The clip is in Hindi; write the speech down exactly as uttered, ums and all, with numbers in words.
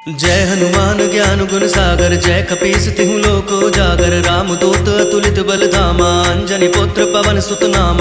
जय हनुमान ज्ञान गुण सागर, जय कपीस तिहु लोक उजागर, राम दूत अतुलित बल धामा, अंजनी पुत्र पवन सुत नामा।